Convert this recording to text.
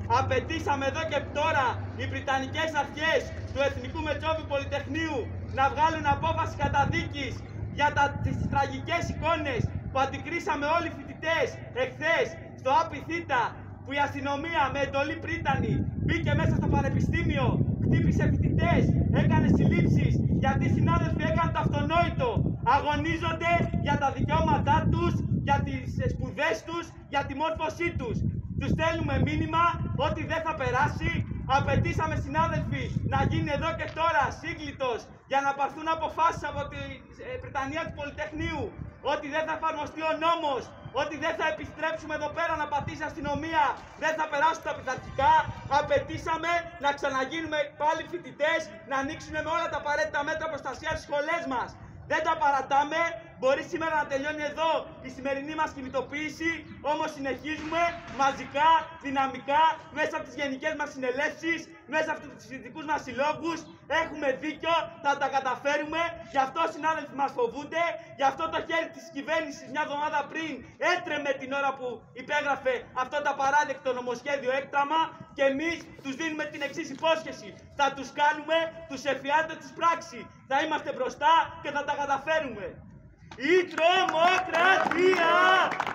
Απαιτήσαμε εδώ και τώρα οι Βρυτανικές αρχές του Εθνικού Μετσόβιου Πολυτεχνείου να βγάλουν απόφαση καταδίκης για τις τραγικές εικόνες που αντικρίσαμε όλοι οι φοιτητές εχθές στο ΑΠΙΘ, που η αστυνομία με εντολή πρίτανη μπήκε μέσα στο πανεπιστήμιο, χτύπησε φοιτητές, έκανε συλλήψεις, γιατί οι συνάδελφοι έκαναν το αυτονόητο. Αγωνίζονται για τα δικαιώματά τους, για τις σπουδές τους, για τη μόρφωσή τους. Τους στέλνουμε μήνυμα ότι δεν θα περάσει. Απαιτήσαμε, συνάδελφοι, να γίνει εδώ και τώρα σύγκλιτος για να πάρθουν αποφάσεις από τη Βρυτανία του Πολυτεχνείου, ότι δεν θα εφαρμοστεί ο νόμος, ότι δεν θα επιστρέψουμε εδώ πέρα να πατήσει αστυνομία, δεν θα περάσουν τα πειθαρχικά. Απαιτήσαμε να ξαναγίνουμε πάλι φοιτητές, να ανοίξουν με όλα τα απαραίτητα μέτρα προστασίας στις σχολές μας. Δεν τα παρατάμε. Μπορεί σήμερα να τελειώνει εδώ η σημερινή μας κινητοποίηση, όμως συνεχίζουμε μαζικά, δυναμικά, μέσα από τις γενικές μας συνελεύσεις, μέσα από τους φοιτητικούς μας συλλόγους. Έχουμε δίκιο, θα τα καταφέρουμε. Γι' αυτό οι συνάδελφοι μας φοβούνται. Γι' αυτό το χέρι της κυβέρνησης μια εβδομάδα πριν έτρεμε την ώρα που υπέγραφε αυτό το απαράδεκτο νομοσχέδιο έκτραμα. Και εμείς τους δίνουμε την εξής υπόσχεση. Θα τους κάνουμε τους εφιάλτες της πράξης. Θα είμαστε μπροστά και θα τα καταφέρουμε. Η τρομοκρατία!